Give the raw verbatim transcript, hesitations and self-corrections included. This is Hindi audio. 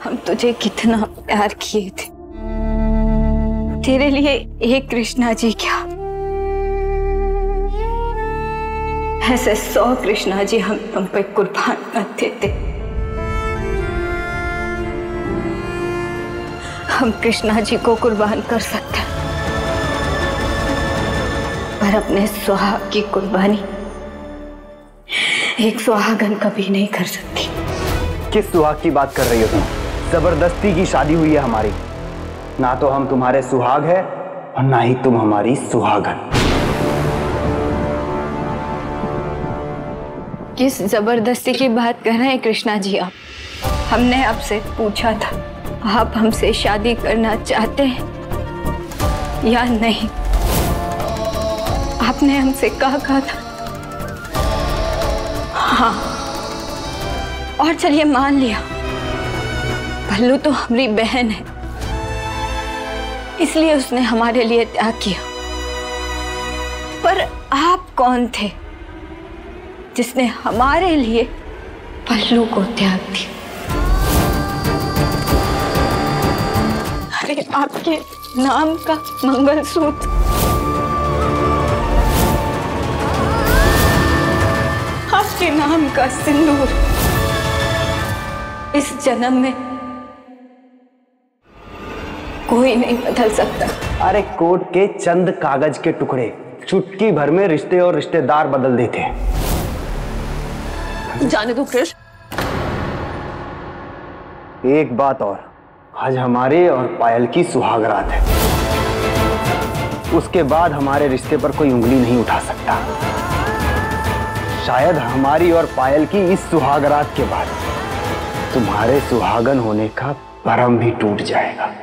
हम तुझे कितना प्यार किए थे, तेरे लिए एक कृष्णा जी क्या, ऐसे सौ कृष्णा जी हम तुम पे कुर्बान कर देते। हम कृष्णा जी को कुर्बान कर सकते हैं, पर अपने सुहाग की कुर्बानी एक सुहागन कभी नहीं कर सकती। किस सुहाग की बात कर रही हो तुम? जबरदस्ती की शादी हुई है हमारी, ना तो हम तुम्हारे सुहाग है और ना ही तुम हमारी सुहागन। किस जबरदस्ती की बात कर रहे हैं कृष्णा जी आप? हमने आपसे पूछा था आप हमसे शादी करना चाहते हैं या नहीं। आपने हमसे कहा कहा था हाँ, और चलिए मान लिया पल्लू तो हमारी बहन है, इसलिए उसने हमारे लिए त्याग किया। पर आप कौन थे जिसने हमारे लिए पल्लू को त्याग दिया? अरे आपके नाम का मंगलसूत्र, आपके नाम का सिंदूर इस जन्म में कोई नहीं बदल सकता। अरे कोर्ट के चंद कागज के टुकड़े चुटकी भर में रिश्ते और रिश्तेदार बदल देते हैं। जाने दो कृष्ण। एक बात और, आज हमारे और पायल की सुहागरात है, उसके बाद हमारे रिश्ते पर कोई उंगली नहीं उठा सकता। शायद हमारी और पायल की इस सुहागरात के बाद तुम्हारे सुहागन होने का भरम भी टूट जाएगा।